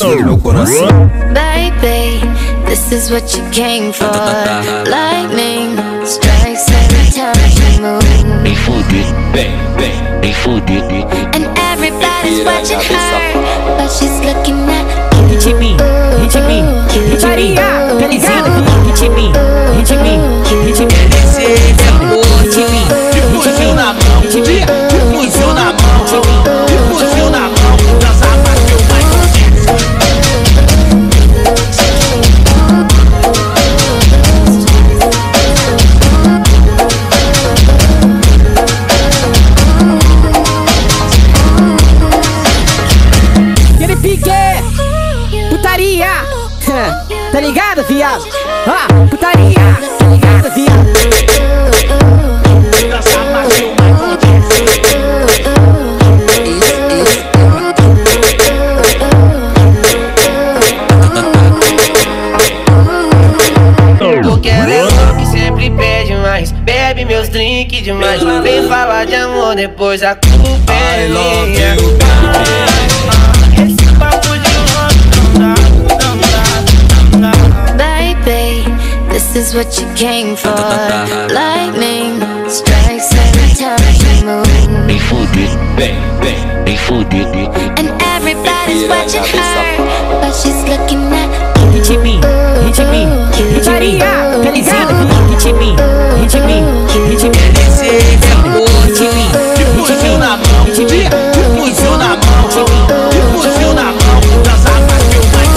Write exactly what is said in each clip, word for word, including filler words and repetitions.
batida do meu coração. Baby, this is what you came for. Lightning strikes every time you move. Me fuder, bem, bem, me fuder. And everybody's watching her, but she's looking at you. Hit me, hit me, hit me, tá ligado? Hit me, hit me, hit me. Hit me, Fuzil na mão, fuzil na mão, fuzil na mão, dança bateu mais. Aquele pique, putaria, tá ligado, viado? Ah, putaria, tá ligado, viado? Bebe meus drinks demais. Vem falar de amor, depois a culpa é minha. Esse papo de louco não dá, não dá, não dá. Baby, this is what you came for. Lightning strikes every time you move. Me fuder, bem, bem, me fuder. And everybody's watching her, but she's looking at you. Hit me, hit me, putaria, tá ligado? Hit me, hit me, hit me. Hit me, Fuzil na mão, fuzil na mão, fuzil na mão, dança bateu mais.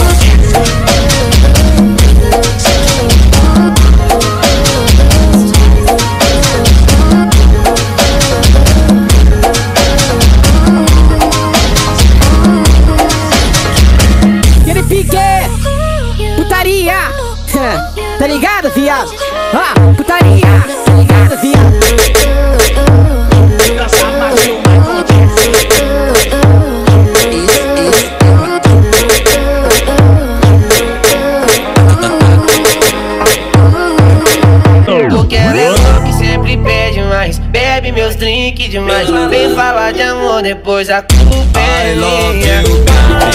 Aquele pique, putaria, tá ligado, viado? Ah, putaria, tá ligado, viado? Dança bateu mais. Porque ela é louca que sempre pede mais. Bebe meus drinks demais. Vem falar de amor, depois a culpa é minha.